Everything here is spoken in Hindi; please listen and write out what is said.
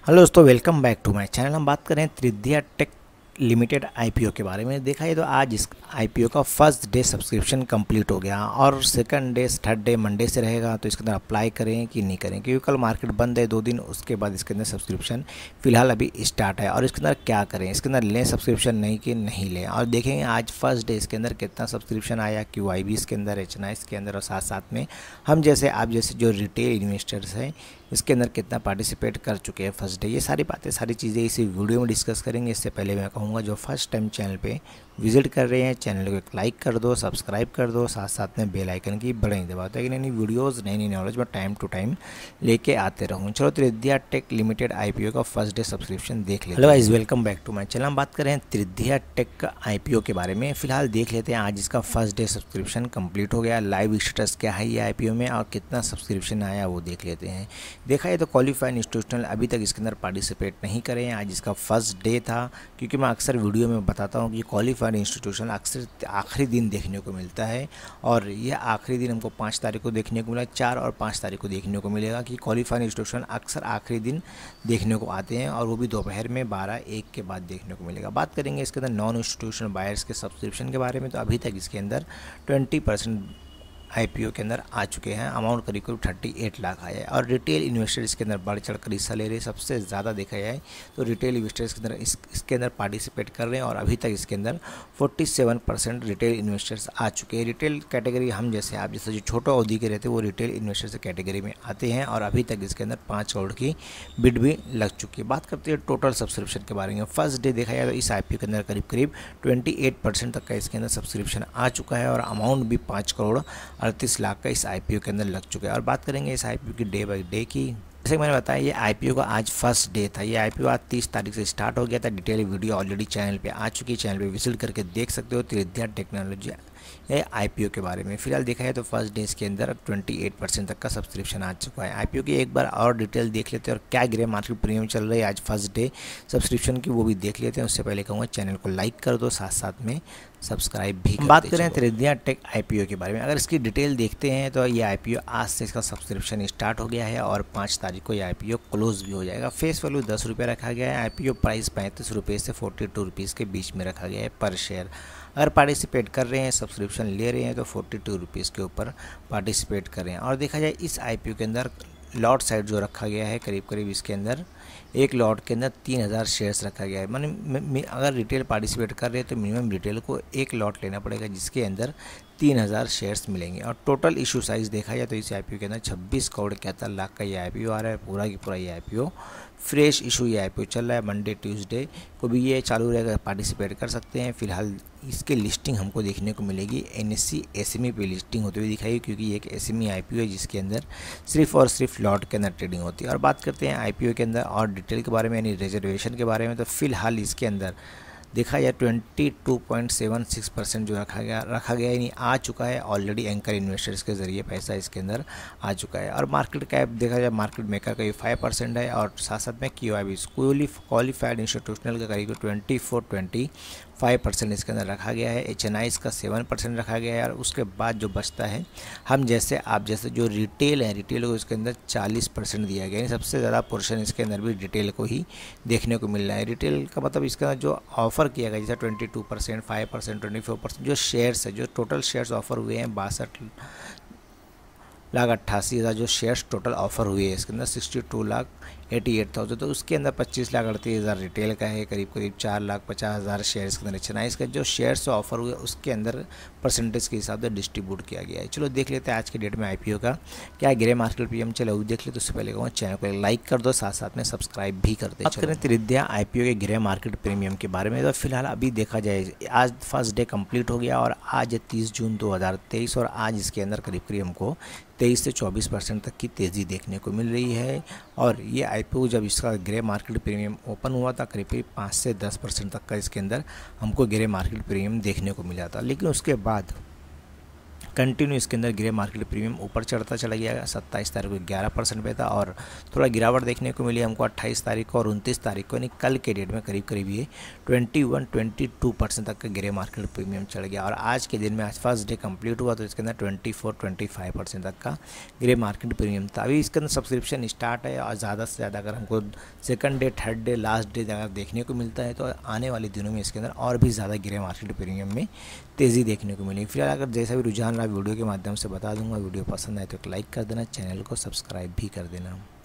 हेलो दोस्तों, welcome back to my channel. हम बात करें त्रिद्या टेक लिमिटेड आईपीओ के बारे में। देखा है तो आज इस आईपीओ का फर्स्ट डे सब्सक्रिप्शन कंप्लीट हो गया और second day third day Monday से रहेगा। तो इसके अंदर अप्लाई करें कि नहीं करें, क्योंकि कल मार्केट बंद है 2 दिन, उसके बाद इसके अंदर सब्सक्रिप्शन फिलहाल अभी स्टार्ट है। और इसके अंदर क्या करें, इसके अंदर लें सब्सक्रिप्शन नहीं कि नहीं लें, और देखेंगे आज फर्स्ट डे इसके अंदर कितना सब्सक्रिप्शन आया, QIB इसके अंदर, HNI के अंदर, और साथ साथ में हम जैसे आप जैसे जो रिटेल इन्वेस्टर्स हैं इसके अंदर कितना पार्टिसिपेट कर चुके हैं फर्स्ट डे। ये सारी बातें, सारी चीज़ें इसी वीडियो में डिस्कस करेंगे। इससे पहले मैं कहूँगा जो फर्स्ट टाइम चैनल पे विजिट कर रहे हैं, चैनल को एक लाइक कर दो, सब्सक्राइब कर दो, साथ साथ में बेल आइकन की बटन दबाओ, ताकि नई नई वीडियोज़, नई नई नॉलेज मैं टाइम टू टाइम लेके आते रहूँ। चलो त्रिद्या टेक लिमिटेड आईपीओ का फर्स्ट डे सब्सक्रिप्शन देख लेते हैं। Hello guys, welcome back to my channel. हम बात करें त्रिद्या टेक का आईपीओ के बारे में। फिलहाल देख लेते हैं आज इसका फर्स्ट डे सब्सक्रिप्शन कंप्लीट हो गया। लाइव स्टेटस क्या है ये आईपीओ में और कितना सब्सक्रिप्शन आया वो देख लेते हैं। देखा है तो क्वालिफाइड इंस्टीट्यूशनल अभी तक इसके अंदर पार्टिसिपेट नहीं करें। आज इसका फर्स्ट डे था, क्योंकि मैं अक्सर वीडियो में बताता हूँ कि क्वालिफाइड इंस्टीट्यूशनल अक्सर आखिरी दिन देखने को मिलता है, और यह आखिरी दिन हमको 5 तारीख को देखने को मिला, 4 और 5 तारीख को देखने को मिलेगा कि क्वालिफाइड इंस्टीट्यूशन अक्सर आखिरी दिन देखने को आते हैं, और वो भी दोपहर में 12-1 के बाद देखने को मिलेगा। बात करेंगे इसके अंदर नॉन इंस्टीट्यूशनल बायर्स के सब्सक्रिप्शन के बारे में। तो अभी तक इसके अंदर 20% आईपीओ के अंदर आ चुके हैं। अमाउंट करीब करीब 38 लाख आया है, और रिटेल इन्वेस्टर इसके अंदर बढ़ चढ़ कर हिस्सा ले रहे हैं। सबसे ज़्यादा देखा जाए तो रिटेल इन्वेस्टर्स के अंदर इसके अंदर पार्टिसिपेट कर रहे हैं, और अभी तक इसके अंदर 47% रिटेल इन्वेस्टर्स आ चुके हैं। रिटेल कैटेगरी हम जैसे आप जैसे जो छोटा अवधि के रहते हैं वो रिटेल इन्वेस्टर्स कैटेगरी में आते हैं, और अभी तक इसके अंदर 5 करोड़ की बिड भी लग चुकी है। बात करते हैं टोटल सब्सक्रिप्शन के बारे में। फर्स्ट डे देखा जाए तो इस आईपीओ के अंदर करीब करीब 28% तक का इसके अंदर सब्सक्रिप्शन आ चुका है, और अमाउंट भी 5 करोड़ 38 लाख का इस आईपीओ के अंदर लग चुका है। और बात करेंगे इस आईपीओ की डे बाय डे की। जैसे मैंने बताया, ये आईपीओ का आज फर्स्ट डे था। ये आईपीओ आज 30 तारीख से स्टार्ट हो गया था। डिटेल वीडियो ऑलरेडी चैनल पे आ चुकी है, चैनल पे विजिट करके देख सकते हो त्रिद्या टेक्नोलॉजी ये आईपीओ के बारे में। फिलहाल देखा है तो फर्स्ट डे के अंदर 28% तक का सब्सक्रिप्शन आ चुका है। आईपीओ की एक बार और डिटेल देख लेते हैं, और क्या ग्रे मार्केट प्रीमियम चल रही है आज फर्स्ट डे सब्सक्रिप्शन की, वो भी देख लेते हैं। उससे पहले कहूँगा चैनल को लाइक कर दो, साथ साथ में सब्सक्राइब भी कर दो। बात करें त्रिद्या टेक आईपीओ के बारे में। अगर इसकी डिटेल देखते हैं तो ये आईपीओ आज से इसका सब्सक्रिप्शन स्टार्ट हो गया है, और 5 तारीख को ये आईपीओ क्लोज भी हो जाएगा। फेस वैल्यू 10 रुपये रखा गया है। आईपीओ प्राइस 35 रुपये से 42 रुपीज़ के बीच में रखा गया है पर शेयर। अगर पार्टिसिपेट कर रहे हैं, सब्सक्रिप्शन ले रहे हैं, तो 42 रुपीज़ के ऊपर पार्टिसिपेट कर रहे हैं। और देखा जाए इस आईपीओ के अंदर लॉट साइज जो रखा गया है, करीब करीब इसके अंदर एक लॉट के अंदर 3000 शेयर्स रखा गया है। माने अगर रिटेल पार्टिसिपेट कर रहे हैं तो मिनिमम रिटेल को एक लॉट लेना पड़ेगा, जिसके अंदर 3000 शेयर्स मिलेंगे। और टोटल इशू साइज़ देखा जाए तो इस आईपीओ के अंदर 26 करोड़ 71 लाख का ये आईपीओ आ रहा है। पूरा की पूरा ये आईपीओ फ्रेश इशू ये आईपीओ चल रहा है। मंडे ट्यूसडे को भी ये चालू रहेगा, पार्टिसिपेट कर सकते हैं। फिलहाल इसके लिस्टिंग हमको देखने को मिलेगी NSE SME पे लिस्टिंग होते हुए दिखाई, क्योंकि ये एक SME आईपीओ है जिसके अंदर सिर्फ और सिर्फ लॉट के अंदर ट्रेडिंग होती है। और बात करते हैं आईपीओ के अंदर और डिटेल के बारे में, यानी रिजर्वेशन के बारे में। तो फिलहाल इसके अंदर देखा जाए 22.76% जो रखा गया यानी आ चुका है ऑलरेडी। एंकर इन्वेस्टर्स के ज़रिए पैसा इसके अंदर आ चुका है। और मार्केट कैप देखा जाए मार्केट मेकर का ये 5% है, और साथ साथ में QIB क्वालिफाइड इंस्टीट्यूशनल का करीब 24-25% इसके अंदर रखा गया है। HNI का 7% रखा गया है। और उसके बाद जो बचता है, हम जैसे आप जैसे जो रिटेल है, रिटेल को इसके अंदर 40% दिया गया है। सबसे ज़्यादा पोर्शन इसके अंदर भी रिटेल को ही देखने को मिल रहा है। रिटेल का मतलब इसके अंदर जो ऑफ़र किया गया, जैसे 22%, 5%, 24% जो शेयर्स है, जो टोटल शेयर्स ऑफर हुए हैं 62,88,000 जो शेयर्स टोटल ऑफर हुए हैं इसके अंदर 62,88,000। तो उसके अंदर 25,38,000 रिटेल का है, करीब करीब 4,50,000 शेयर्स के अंदर HNI का जो शेयर्स ऑफर हुए उसके अंदर परसेंटेज के हिसाब से डिस्ट्रीब्यूट किया गया है। चलो देख लेते हैं आज के डेट में आईपीओ का क्या ग्रे मार्केट प्रीमियम चला वो देख ले। तो उससे पहले कहूँ चैनल को लाइक कर दो, साथ साथ में सब्सक्राइब भी कर दे। बात करें त्रिद्या आईपीओ के ग्रे मार्केट प्रीमियम के बारे में। तो फिलहाल अभी देखा जाए आज फर्स्ट डे कंप्लीट हो गया, और आज 30 जून 2023, और आज इसके अंदर करीब करीब हमको 23 से 24% तक की तेज़ी देखने को मिल रही है। और ये आईपीओ जब इसका ग्रे मार्केट प्रीमियम ओपन हुआ था, करीब करीब 5 से 10% तक का इसके अंदर हमको ग्रे मार्केट प्रीमियम देखने को मिला था। लेकिन उसके बाद कंटिन्यू इसके अंदर ग्रे मार्केट प्रीमियम ऊपर चढ़ता चला गया। 27 तारीख को 11% पे था और थोड़ा गिरावट देखने को मिली हमको 28 तारीख को और 29 तारीख को, यानी कल के डेट में करीब करीब ये 21-22% तक का ग्रे मार्केट प्रीमियम चढ़ गया। और आज के दिन में आज फर्स्ट डे कंप्लीट हुआ तो इसके अंदर 24-25% तक का ग्रे मार्केट प्रीमियम था। अभी इसके अंदर सब्सक्रिप्शन स्टार्ट है और ज़्यादा से ज़्यादा अगर हमको second day, third day, last day अगर देखने को मिलता है तो आने वाले दिनों में इसके अंदर और भी ज़्यादा ग्रे मार्केट प्रीमियम में तेज़ी देखने को मिलेगी। फिलहाल अगर जैसा भी रुझान रहा वीडियो के माध्यम से बता दूंगा। वीडियो पसंद आए तो एक लाइक कर देना, चैनल को सब्सक्राइब भी कर देना।